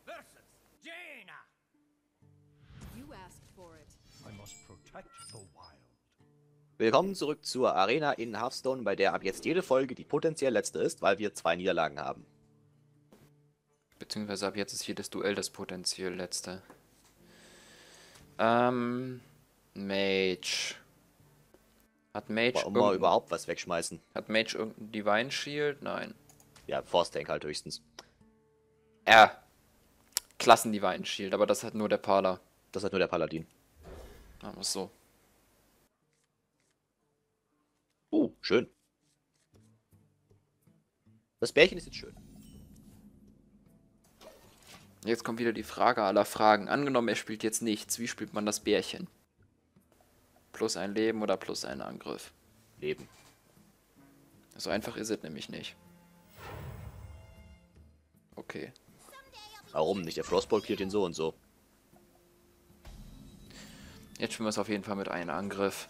Willkommen zurück zur Arena in Hearthstone, bei der ab jetzt jede Folge die potenziell letzte ist, weil wir 2 Niederlagen haben. Beziehungsweise ab jetzt ist jedes Duell das potenziell letzte. Mage. Hat Mage überhaupt was wegschmeißen. Hat Mage irgendein Divine Shield? Nein. Ja, Force Tank halt höchstens. Klassen Divine Shield, aber das hat nur der Parler. Das hat nur der Paladin. Machen wir es so. Schön. Das Bärchen ist jetzt schön. Jetzt kommt wieder die Frage aller Fragen. Angenommen, er spielt jetzt nichts. Wie spielt man das Bärchen? Plus ein Leben oder plus einen Angriff? Leben. So einfach ist es nämlich nicht. Okay. Warum nicht? Der Frostbolt killt ihn so und so. Jetzt spielen wir es auf jeden Fall mit einem Angriff.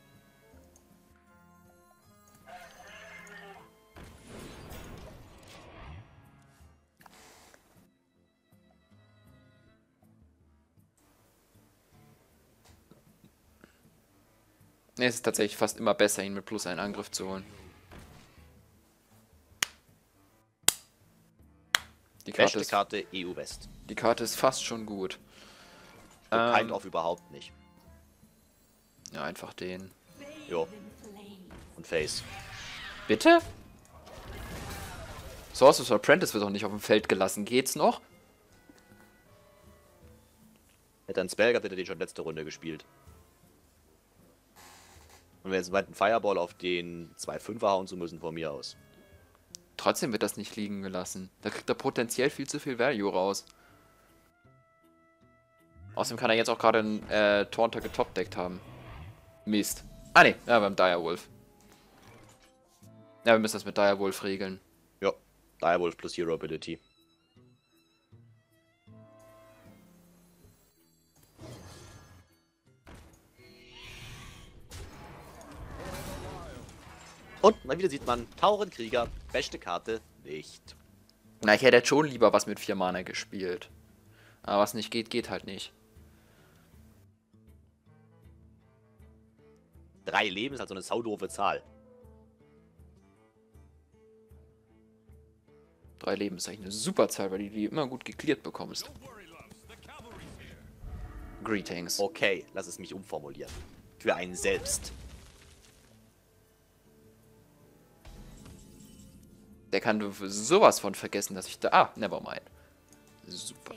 Es ist tatsächlich fast immer besser, ihn mit plus einen Angriff zu holen. Die Karte EU West. Die Karte ist fast schon gut. Kind of überhaupt nicht. Ja, einfach den. Jo. Und Face. Bitte? Sorcerer's Apprentice wird doch nicht auf dem Feld gelassen. Geht's noch? Hätte er einen Spell gehabt, hätte er den schon letzte Runde gespielt. Und wenn jetzt einen Fireball auf den 2-5er hauen zu müssen, von mir aus. Trotzdem wird das nicht liegen gelassen. Da kriegt er potenziell viel zu viel Value raus. Außerdem kann er jetzt auch gerade einen Taunter getopdeckt haben. Mist. Ah ne, ja, beim Direwolf. Ja, wir müssen das mit Direwolf regeln. Ja, Direwolf plus Hero Ability. Und mal wieder sieht man, Taurenkrieger, beste Karte, nicht. Na, ich hätte jetzt schon lieber was mit 4 Mana gespielt. Aber was nicht geht, geht halt nicht. 3 Leben ist halt so eine saudoofe Zahl. 3 Leben ist eigentlich eine super Zahl, weil du die immer gut geklärt bekommst. Greetings. Okay, lass es mich umformulieren. Für einen selbst. Der kann sowas von vergessen, dass ich da... Ah, nevermind. Super.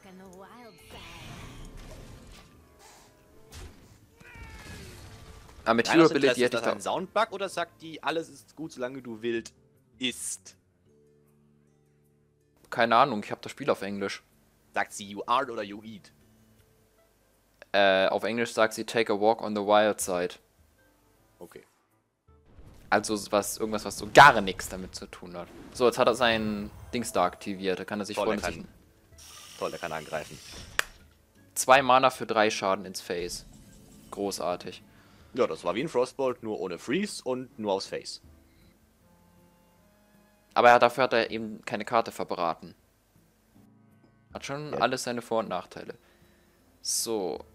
Aber mit Hero Ability hätte ich das ein Soundbug oder sagt die, alles ist gut, solange du wild isst? Keine Ahnung, ich habe das Spiel auf Englisch. Sagt sie you are oder you eat? Auf Englisch sagt sie take a walk on the wild side. Okay. Also irgendwas, was so gar nichts damit zu tun hat. So, jetzt hat er seinen Dings da aktiviert. Da kann er sich Toll, er kann angreifen. 2 Mana für 3 Schaden ins Face. Großartig. Ja, das war wie ein Frostbolt, nur ohne Freeze und nur aufs Face. Aber dafür hat er eben keine Karte verbraten. Hat schon alles seine Vor- und Nachteile. So.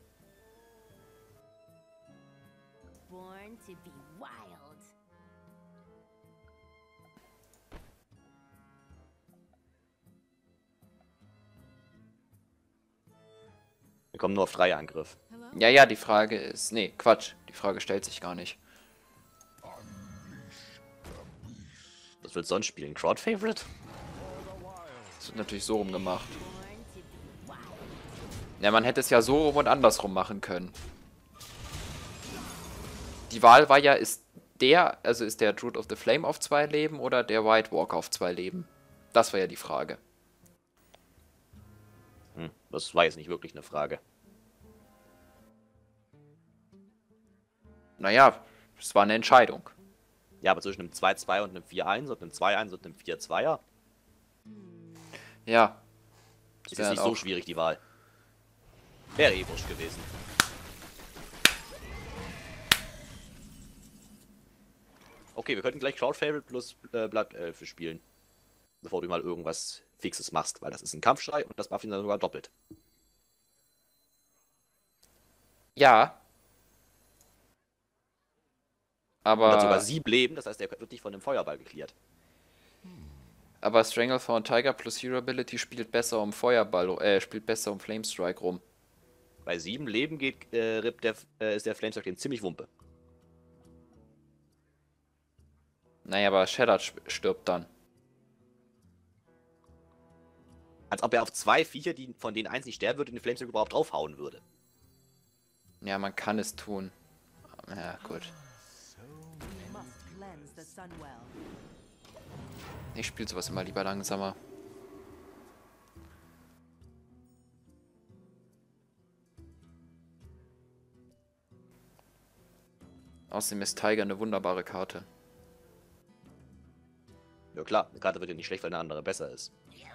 Wir kommen nur auf 3 Angriff. Ja, die Frage ist... Nee, Quatsch. Die Frage stellt sich gar nicht. Was willst du sonst spielen? Crowd-Favorite? Das wird natürlich so rum gemacht. Ja, man hätte es ja so rum und andersrum machen können. Die Wahl war ja, ist der Druid of the Flame auf 2 Leben oder der White Walker auf 2 Leben? Das war ja die Frage. Das war jetzt nicht wirklich eine Frage. Naja, es war eine Entscheidung. Ja, aber zwischen einem 2-2 und einem 4-1 und einem 2-1 und einem 4-2er. Ja. Ist jetzt nicht so schwierig, die Wahl. Wäre eh wurscht gewesen. Okay, wir könnten gleich Crowd Favorite plus Blood Elfe spielen. bevor du mal irgendwas Fixes machst, weil das ist ein Kampfschrei und das buff ihn dann sogar doppelt. Ja, Und hat sogar aber, 7 Leben, das heißt, er wird nicht von dem Feuerball geklärt. aber Stranglethorn Tiger plus Hero Ability spielt besser um Feuerball, spielt besser um Flamestrike rum. Bei 7 Leben ist der Flamestrike den ziemlich wumpe. Naja, aber Shattered stirbt dann. Als ob er auf 2 Viecher, von denen eins nicht sterben würde, den Flamestrike überhaupt draufhauen würde. Ja, man kann es tun. Ja, gut. Ich spiele sowas immer lieber langsamer. Außerdem ist Tiger eine wunderbare Karte. Ja klar, eine Karte wird ja nicht schlecht, weil eine andere besser ist.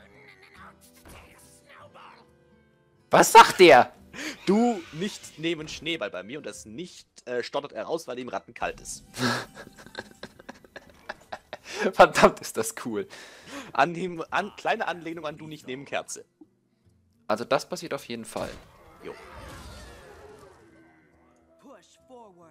Was sagt der? Du nicht nehmen Schneeball bei mir und das nicht stottert er raus, weil ihm rattenkalt ist. Verdammt, ist das cool. Kleine Anlehnung an du nicht nehmen Kerze. Also das passiert auf jeden Fall. Jo. Push forward.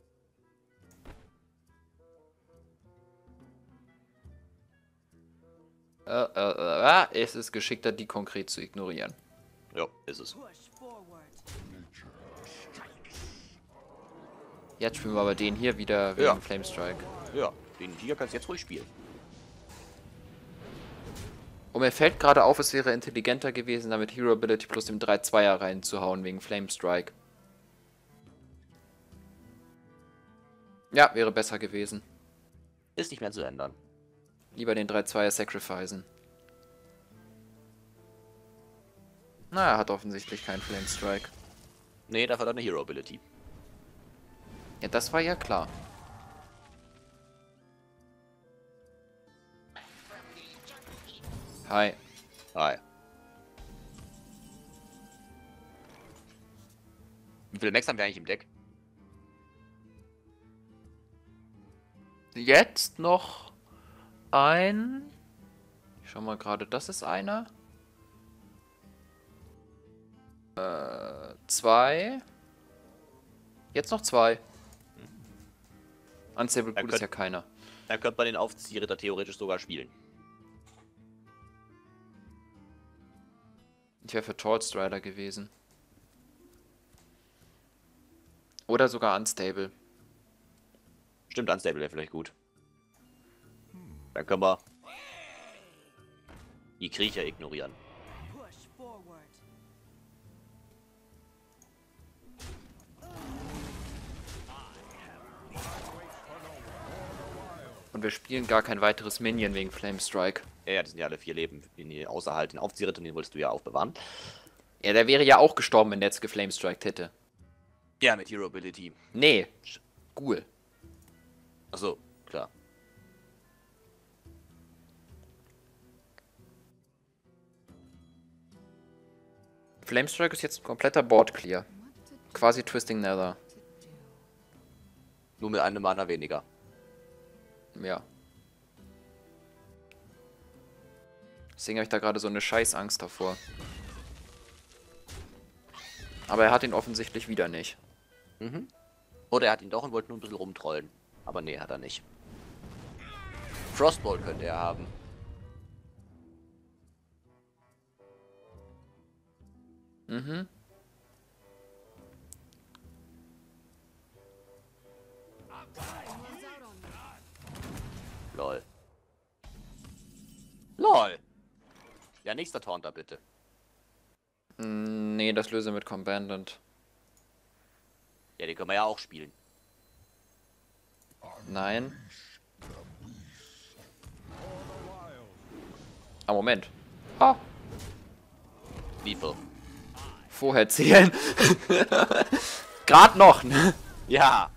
Es ist geschickter, die konkret zu ignorieren. Ja, ist es. Push forward. Jetzt spielen wir aber den hier wieder wegen Ja. Flamestrike. Ja, den Tiger kannst du jetzt ruhig spielen. Und mir fällt gerade auf, es wäre intelligenter gewesen, damit Hero Ability plus dem 3-2er reinzuhauen wegen Flamestrike. Ja, wäre besser gewesen. Ist nicht mehr zu ändern. Lieber den 3-2er sacrificen. Na, er hat offensichtlich keinen Flamestrike. Nee, dafür hat er eine Hero Ability. Ja, das war ja klar. Hi. Hi. Wie viele Max haben wir eigentlich im Deck? Jetzt noch ein... Ich schau mal gerade, das ist einer. 2. Jetzt noch 2. Unstable Pool ist ja keiner. Dann könnte man den Aufziehritter theoretisch sogar spielen. Ich wäre für Tall Strider gewesen. Oder sogar Unstable. Stimmt, Unstable wäre vielleicht gut. Dann können wir die Kriecher ignorieren. Push forward. Und wir spielen gar kein weiteres Minion wegen Flamestrike. Ja, die sind ja alle 4 Leben. Außer halt den Aufziehritter, den wolltest du ja aufbewahren. Ja, der wäre ja auch gestorben, wenn der jetzt geflamestriked hätte. Ja, mit Hero Ability. Nee, Ghoul. Achso, klar. Flamestrike ist jetzt ein kompletter Board Clear. Quasi Twisting Nether. Nur mit einem Mana weniger. Ja. Deswegen habe ich da gerade so eine Scheißangst davor. Aber er hat ihn offensichtlich wieder nicht. Mhm. Oder er hat ihn doch und wollte nur ein bisschen rumtrollen. Aber nee, hat er nicht. Frostbolt könnte er haben. Mhm. Lol. LOL! Ja, nächster Taunter bitte. Nee, das löse mit Combandant. Ja, den können wir ja auch spielen. Nein. Ah, Moment. Ah, Liebe. vorher zählen. Gerade noch, ne? Ja!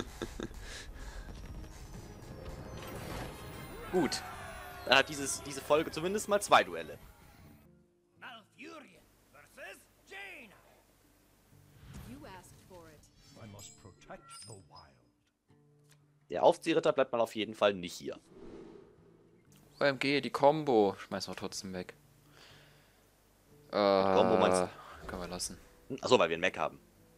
Gut. Dann hat diese Folge zumindest mal 2 Duelle. Malfurion versus Jaina. You asked for it. I must protect the wild. Der Aufziehritter bleibt mal auf jeden Fall nicht hier. OMG, die Combo. Schmeißen wir trotzdem weg. Combo meinst du? Können wir lassen. Achso, weil wir einen Mech haben.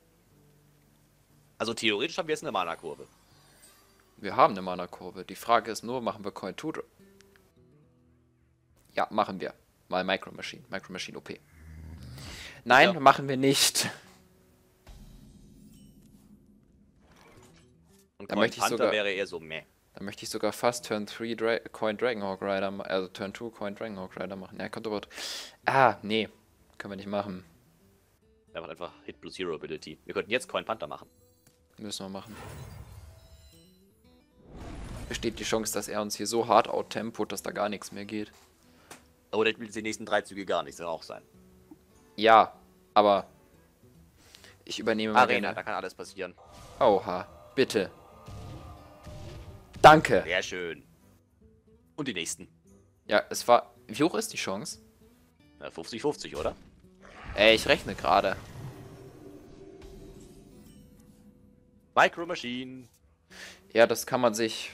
Also theoretisch haben wir jetzt eine Mana-Kurve. Wir haben eine Mana-Kurve. Die Frage ist nur, machen wir Coin 2? Ja, machen wir. Mal Micro Machine. Micro Machine OP. Nein, Ja. machen wir nicht. Und Da Coin möchte ich Panther sogar- wäre eher so meh. Da möchte ich sogar fast Turn 3 Coin Dragonhawk Rider, also Turn 2 Coin Dragonhawk Rider machen. Ja, kommt aber. Nee. Können wir nicht machen. Der macht einfach Hit plus Hero Ability. Wir könnten jetzt Coin Panther machen. Müssen wir machen. Besteht die Chance, dass er uns hier so hart outtempot, dass da gar nichts mehr geht. Oder spielt die nächsten 3 Züge gar nichts, soll auch sein. Ja, aber ich übernehme mal Arena, da gerne. kann alles passieren. Oha, bitte. Danke. Sehr schön. Und die nächsten. Ja, es war. Wie hoch ist die Chance? 50-50, oder? Ich rechne gerade. Micro Machine. Ja, das kann man sich.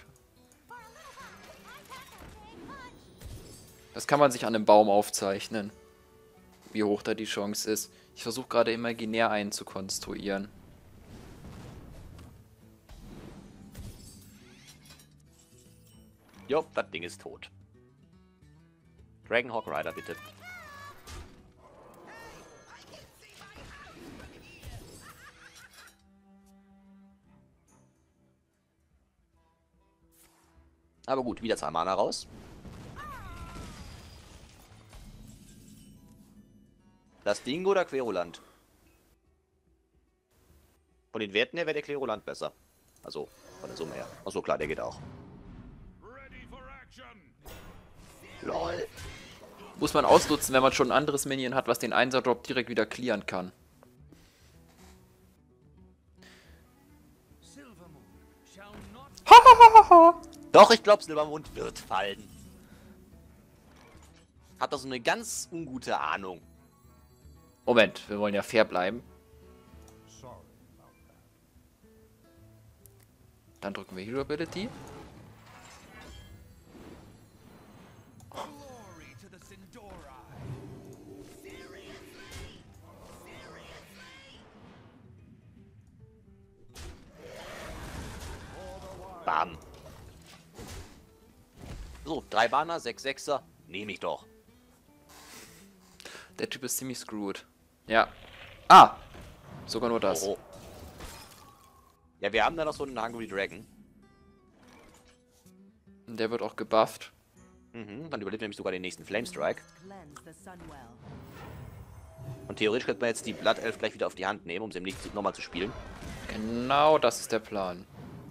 Das kann man sich an einem Baum aufzeichnen. Wie hoch da die Chance ist. Ich versuche gerade imaginär einen zu konstruieren. Jo, das Ding ist tot. Dragonhawk Rider, bitte. Aber gut, wieder 2 Mana raus. Das Dingo oder Querulant? Von den Werten her wäre der Querulant besser. Also, von der Summe her. Achso, klar, der geht auch. LOL. Muss man ausnutzen, wenn man schon ein anderes Minion hat, was den 1er-Drop direkt wieder clearen kann. Silvermoon shall not Doch, ich glaube, Silbermond wird fallen. Hat doch so eine ganz ungute Ahnung. Moment, wir wollen ja fair bleiben. Dann drücken wir Hero Ability. glory to the Sindorai. Bam. So, 3 Banner, 6 Sechser. Nehme ich doch. Der Typ ist ziemlich screwed. Ja. Ah! Sogar nur das. Oh. Ja, wir haben da noch so einen Hungry Dragon. Und der wird auch gebufft. Mhm, dann überlebt nämlich sogar den nächsten Flamestrike. Cleanse the Sunwell. Und theoretisch könnte man jetzt die Blood Elf gleich wieder auf die Hand nehmen, um sie im nächsten nochmal zu spielen. Genau das ist der Plan.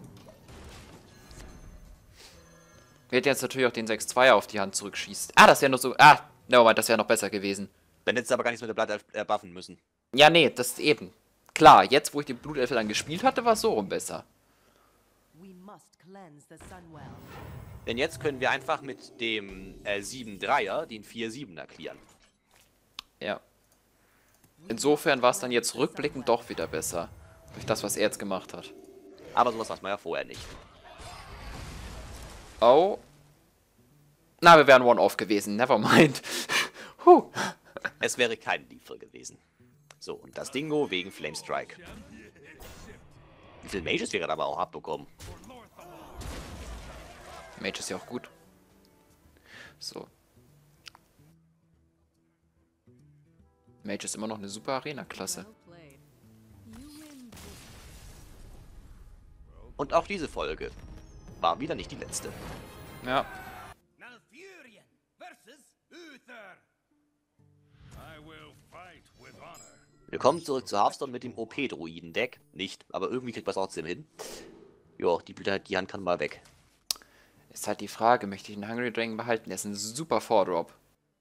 Wir hätten jetzt natürlich auch den 6-2er auf die Hand zurückschießt. Ah, das wäre noch so. Ah, nevermind, das wäre noch besser gewesen. Dann hättest du aber gar nichts mit der Blood Elf buffen müssen. Ja, nee, das ist eben. Klar, jetzt, wo ich die Blutelfe dann gespielt hatte, war es so rum besser. We must cleanse the Sunwell. Denn jetzt können wir einfach mit dem 7-3er den 4-7er clearen. Ja. Insofern war es dann jetzt rückblickend doch wieder besser. Durch das, was er jetzt gemacht hat. Aber sowas weiß man ja vorher nicht. Oh. Na, wir wären One-Off gewesen. Nevermind. Huh. Es wäre kein Lethal gewesen. So, und das Dingo wegen Flamestrike. Wie viel Mages wir gerade aber auch abbekommen. Mage ist ja auch gut. So. Mage ist immer noch eine super Arena-Klasse. Well played. You win. Und auch diese Folge war wieder nicht die letzte. Ja. Malfurion versus Uther. I will fight with honor. Willkommen zurück zu Hearthstone mit dem OP-Druiden-Deck. Nicht, aber irgendwie kriegt man es trotzdem hin. Jo, die Hand kann mal weg. Ist halt die Frage, möchte ich den Hungry Dragon behalten? Der ist ein super 4-Drop.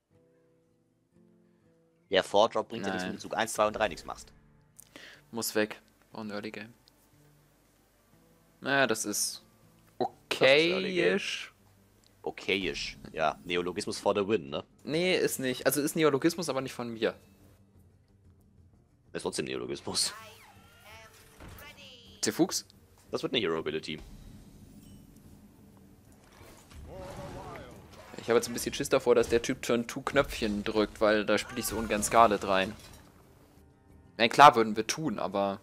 Der 4-Drop bringt ja nichts, Nein. wenn du Zug 1, 2 und 3 nichts machst. Muss weg. Auch ein Early Game. Naja, das ist okayisch. Okayisch. Ja, Neologismus for the win, ne? Nee, ist nicht. Also ist Neologismus, aber nicht von mir. Ist trotzdem Neologismus. Zefux? Das wird eine Hero Ability. Ich habe jetzt ein bisschen Schiss davor, dass der Typ Turn 2 Knöpfchen drückt, weil da spiele ich so ungern Scarlet rein. Ja, klar würden wir tun, aber...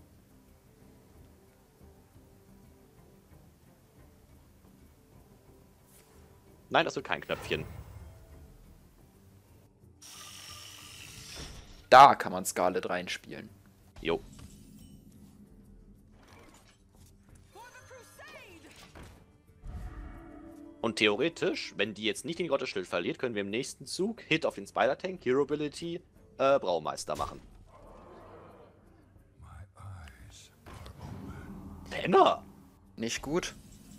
Nein, das wird kein Knöpfchen. Da kann man Scarlet reinspielen. Jo. Und theoretisch, wenn die jetzt nicht den Gottesschild verliert, können wir im nächsten Zug Hit auf den Spider-Tank, Hero Ability, Braumeister machen. Penner! Nicht gut.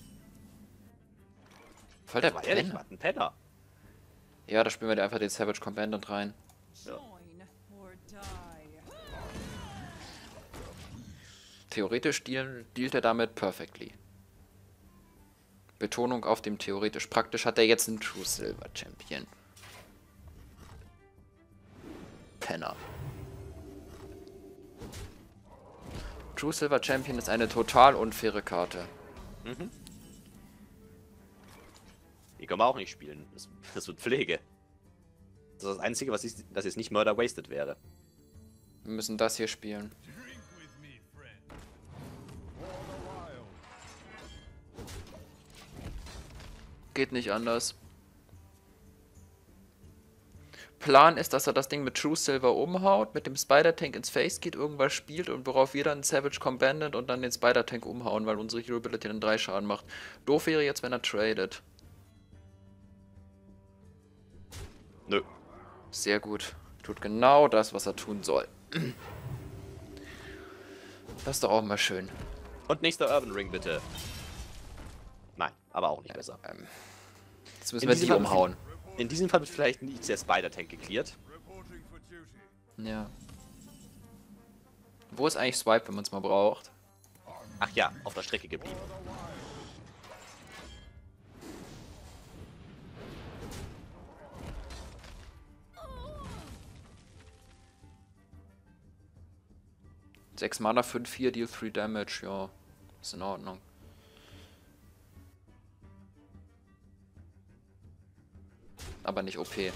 Voll der War ehrlich, Penner. was ein Penner. Ja, da spielen wir einfach den Savage Commandant rein. Join or die. Theoretisch dealt er damit perfectly. Betonung auf dem theoretisch. Praktisch hat er jetzt einen True Silver Champion. Penner. True Silver Champion ist eine total unfaire Karte. Mhm. Die können wir auch nicht spielen. Das wird Pflege. Das ist das Einzige, was das jetzt nicht Murder Wasted wäre. Wir müssen das hier spielen. Drink with me, friend. For the wild. Geht nicht anders. Plan ist, dass er das Ding mit True Silver umhaut, mit dem Spider-Tank ins Face geht, irgendwas spielt und worauf wir dann Savage Commandant und dann den Spider-Tank umhauen, weil unsere Hero Ability dann 3 Schaden macht. Doof wäre jetzt, wenn er tradet. Nö. Sehr gut. Tut genau das, was er tun soll. Das ist doch auch mal schön. Und nächster Urban Ring, bitte. Nein, aber auch nicht besser. Jetzt müssen wir die umhauen. In diesem Fall wird vielleicht nicht der Spider-Tank geklärt. Reporting for duty. Ja. Wo ist eigentlich Swipe, wenn man es mal braucht? Ach ja, auf der Strecke geblieben. Sechs Mana, 5-4, Deal 3 Damage, ja. Ist in Ordnung. Aber nicht OP. Strathel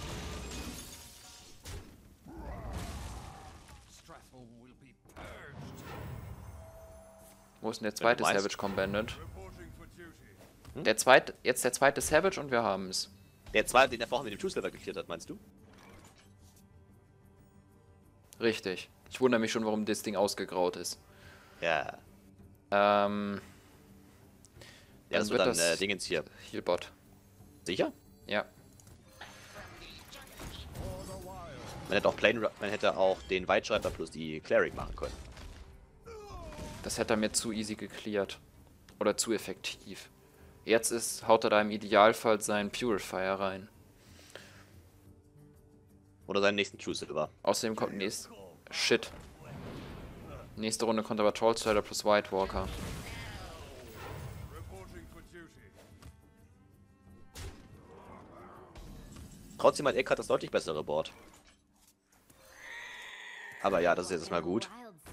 will be purged. Wo ist denn der zweite meinst. Savage Commandant? Reporting for duty. Jetzt der zweite Savage und wir haben es. Der zweite, den er vorhin mit dem True Silver geklärt hat, meinst du? Richtig. Ich wundere mich schon, warum das Ding ausgegraut ist. Ja. Ja, Ja, das wird dann Dingens hier. Healbot. Sicher? Ja. Man hätte auch den Weitschreiber plus die Cleric machen können. Das hätte er mir zu easy gecleart. Oder zu effektiv. Jetzt haut er da im Idealfall seinen Purifier rein. Oder seinen nächsten True Silver. Außerdem kommt Shit. Nächste Runde kommt aber Trollstrider plus White Walker. Reporting for duty. Trotzdem hat Eckhart das deutlich bessere Board. Aber ja, das ist jetzt mal gut.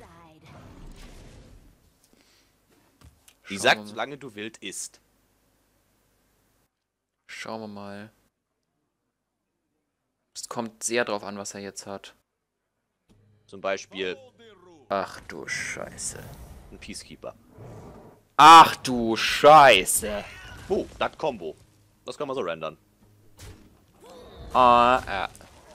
Die Schauen sagt, wir- solange du wild isst. Schauen wir mal. Es kommt sehr drauf an, was er jetzt hat. Zum Beispiel Ach du Scheiße. ein Peacekeeper. Ach du Scheiße. Oh, das Combo. Das können wir so rendern. Ah,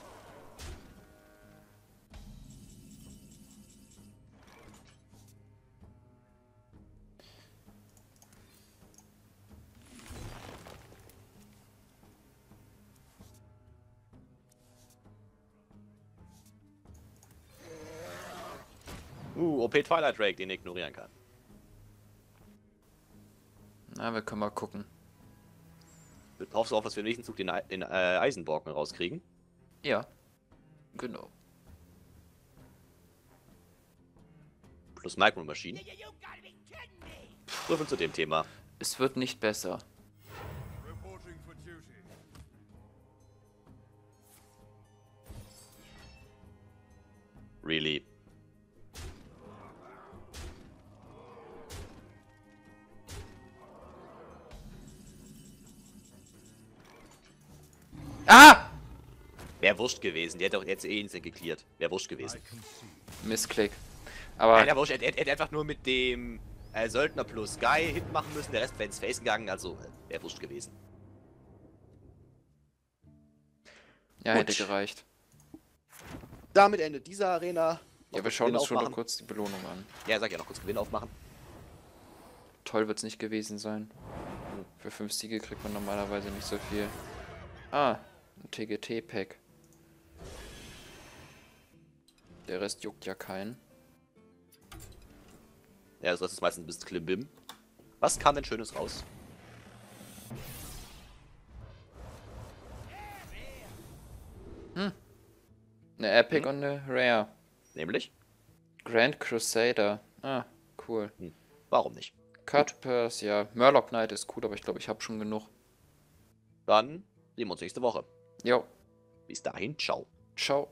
OP Twilight Drake, den ich ignorieren kann. Na, wir können mal gucken. Hoffst du auch, dass wir im nächsten Zug den Eisenborken rauskriegen? Ja. Genau. Plus Micro Machine. So viel zu dem Thema. Es wird nicht besser. Reporting for duty. Really. Wäre wurscht gewesen. Die hätte auch jetzt eh instant geklärt. Wäre wurscht gewesen. Missklick. Aber Nein, wurscht. Er hätte einfach nur mit dem Söldner plus Guy Hit machen müssen. Der Rest wäre ins Face gegangen. Also wäre wurscht gewesen. ja, gut. hätte gereicht. Damit endet diese Arena. Ja, Noch wir schauen Gewinn uns schon noch aufmachen. kurz die Belohnung an. Ja, sag ja noch kurz Gewinn aufmachen. Toll wird's nicht gewesen sein. Für 5 Siege kriegt man normalerweise nicht so viel. Ah, ein TGT-Pack. Der Rest juckt ja keinen. Ja, das ist meistens ein bisschen Klimbim. Was kam denn Schönes raus? Eine Epic und eine Rare. Nämlich? Grand Crusader. Ah, cool. Warum nicht? Cut Purse, ja. Murloc Knight ist cool, aber ich glaube, ich habe schon genug. Dann sehen wir uns nächste Woche. Jo, Bis dahin, ciao. ciao.